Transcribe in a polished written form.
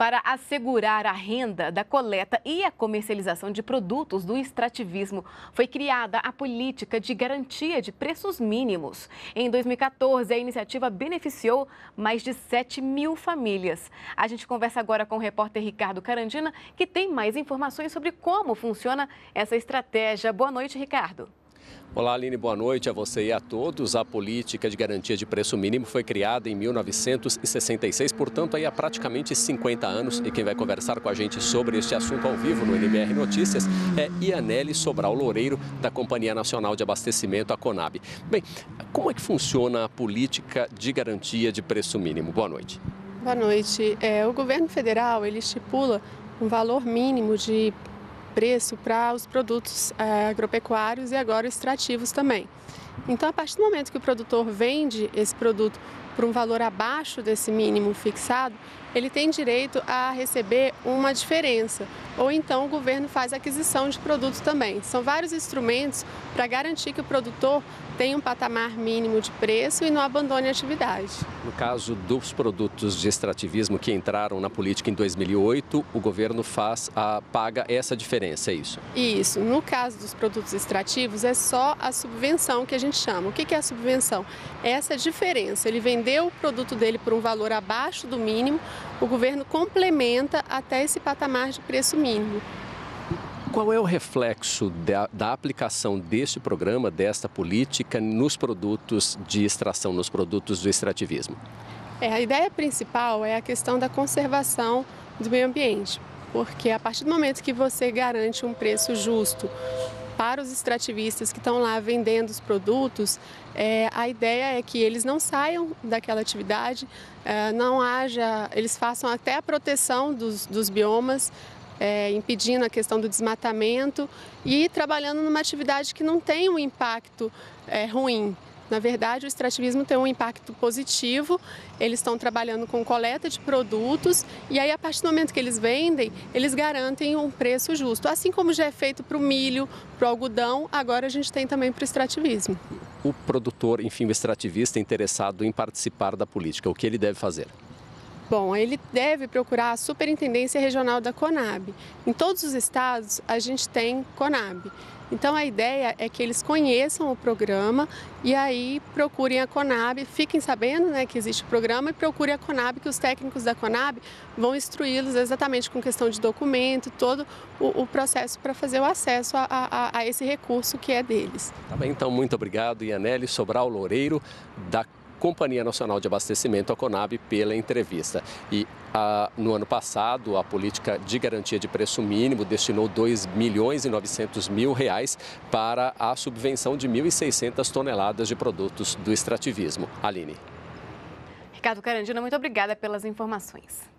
Para assegurar a renda da coleta e a comercialização de produtos do extrativismo, foi criada a política de garantia de preços mínimos. Em 2014, a iniciativa beneficiou mais de 7 mil famílias. A gente conversa agora com o repórter Ricardo Carandina, que tem mais informações sobre como funciona essa estratégia. Boa noite, Ricardo. Olá, Aline, boa noite a você e a todos. A política de garantia de preço mínimo foi criada em 1966, portanto, aí há praticamente 50 anos. E quem vai conversar com a gente sobre este assunto ao vivo no NBR Notícias é Ianelli Sobral Loureiro, da Companhia Nacional de Abastecimento, a Conab. Bem, como é que funciona a política de garantia de preço mínimo? Boa noite. Boa noite. O governo federal, ele estipula um valor mínimo de preço para os produtos agropecuários e agora extrativos também. Então, a partir do momento que o produtor vende esse produto por um valor abaixo desse mínimo fixado, ele tem direito a receber uma diferença, ou então o governo faz aquisição de produtos também. São vários instrumentos para garantir que o produtor tenha um patamar mínimo de preço e não abandone a atividade. No caso dos produtos de extrativismo que entraram na política em 2008, o governo paga essa diferença, é isso? Isso. No caso dos produtos extrativos, é só a subvenção que a gente chama. O que é a subvenção? É essa diferença. Ele vendeu o produto dele por um valor abaixo do mínimo, o governo complementa até esse patamar de preço mínimo. Qual é o reflexo da aplicação deste programa, desta política, nos produtos de extração, nos produtos do extrativismo? A ideia principal é a questão da conservação do meio ambiente, porque a partir do momento que você garante um preço justo para os extrativistas que estão lá vendendo os produtos, a ideia é que eles não saiam daquela atividade, eles façam até a proteção dos biomas, impedindo a questão do desmatamento e trabalhando numa atividade que não tem um impacto ruim. Na verdade, o extrativismo tem um impacto positivo, eles estão trabalhando com coleta de produtos e aí, a partir do momento que eles vendem, eles garantem um preço justo. Assim como já é feito para o milho, para o algodão, agora a gente tem também para o extrativismo. O produtor, enfim, o extrativista interessado em participar da política, o que ele deve fazer? Bom, ele deve procurar a Superintendência Regional da Conab. Em todos os estados, a gente tem Conab. Então, a ideia é que eles conheçam o programa e aí procurem a Conab, fiquem sabendo, que existe o programa e procurem a Conab, que os técnicos da Conab vão instruí-los exatamente com questão de documento, todo o processo para fazer o acesso a esse recurso que é deles. Tá bem, então, muito obrigado, Ianelli Sobral Loureiro, da Companhia Nacional de Abastecimento, a Conab, pela entrevista. E no ano passado, a política de garantia de preço mínimo destinou R$2.900.000 para a subvenção de 1.600 toneladas de produtos do extrativismo. Aline. Ricardo Carandina, muito obrigada pelas informações.